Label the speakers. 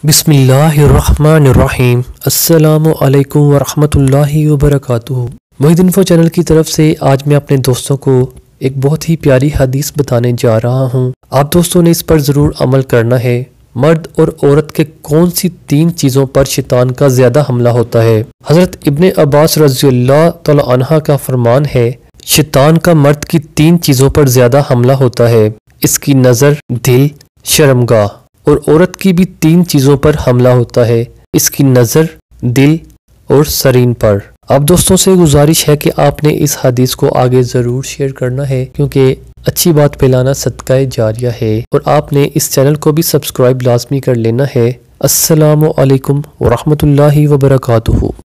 Speaker 1: बिस्मिल्लाहिर्रहमानिर्रहीम। अस्सलामु अलैकुम वरहमतुल्लाहि वबरकातुहू। मोहिद्दीन इन्फो चैनल की तरफ से आज मैं अपने दोस्तों को एक बहुत ही प्यारी हदीस बताने जा रहा हूँ। आप दोस्तों ने इस पर ज़रूर अमल करना है। मर्द और औरत के कौन सी 3 चीज़ों पर शैतान का ज़्यादा हमला होता है? हज़रत इब्ने अब्बास रज़ियल्लाहु तआला अन्हा का फरमान है, शैतान का मर्द की 3 चीज़ों पर ज़्यादा हमला होता है, इसकी नज़र, दिल, शर्मगाह। और औरत की भी 3 चीज़ों पर हमला होता है, इसकी नज़र, दिल और सरीन पर। आप दोस्तों से गुजारिश है कि आपने इस हदीस को आगे ज़रूर शेयर करना है, क्योंकि अच्छी बात फैलाना सदकाए जारिया है। और आपने इस चैनल को भी सब्सक्राइब लाजमी कर लेना है। अस्सलामु अलैकुम वरहमतुल्लाहि वबरकातुहू।